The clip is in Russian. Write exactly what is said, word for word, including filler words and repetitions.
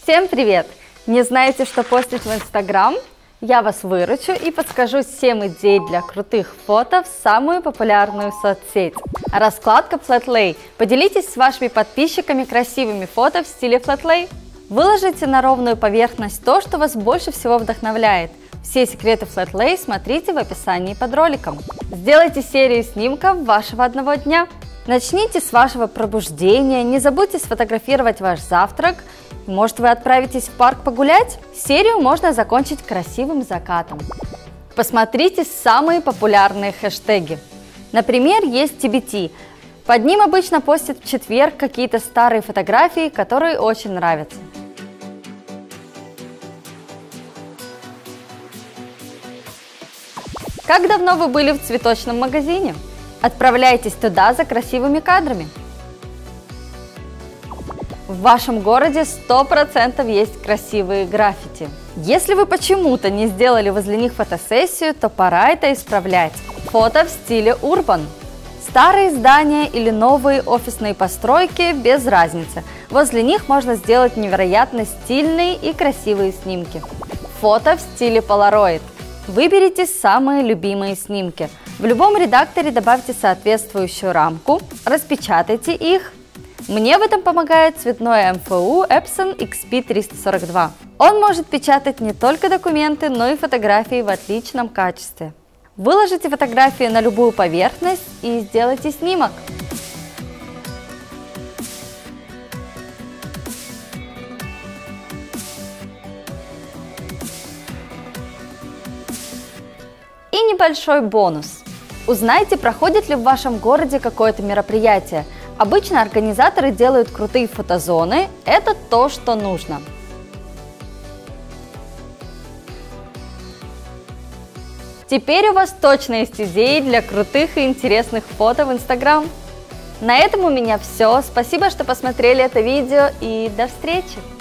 Всем привет! Не знаете, что постить в Instagram? Я вас выручу и подскажу семь идей для крутых фото в самую популярную соцсеть. Раскладка Flat Lay. Поделитесь с вашими подписчиками красивыми фото в стиле Flat Lay. Выложите на ровную поверхность то, что вас больше всего вдохновляет. Все секреты Flat Lay смотрите в описании под роликом. Сделайте серию снимков вашего одного дня. Начните с вашего пробуждения, не забудьте сфотографировать ваш завтрак. Может, вы отправитесь в парк погулять? Серию можно закончить красивым закатом. Посмотрите самые популярные хэштеги. Например, есть ти би ти. Под ним обычно постят в четверг какие-то старые фотографии, которые очень нравятся. Как давно вы были в цветочном магазине? Отправляйтесь туда за красивыми кадрами. В вашем городе сто процентов есть красивые граффити. Если вы почему-то не сделали возле них фотосессию, то пора это исправлять. Фото в стиле урбан. Старые здания или новые офисные постройки, без разницы. Возле них можно сделать невероятно стильные и красивые снимки. Фото в стиле Polaroid. Выберите самые любимые снимки. В любом редакторе добавьте соответствующую рамку, распечатайте их. Мне в этом помогает цветной эм эф у Epson икс пи триста сорок два. Он может печатать не только документы, но и фотографии в отличном качестве. Выложите фотографии на любую поверхность и сделайте снимок. И небольшой бонус. Узнайте, проходит ли в вашем городе какое-то мероприятие. Обычно организаторы делают крутые фотозоны, это то, что нужно. Теперь у вас точно есть идеи для крутых и интересных фото в Instagram. На этом у меня все. Спасибо, что посмотрели это видео, и до встречи!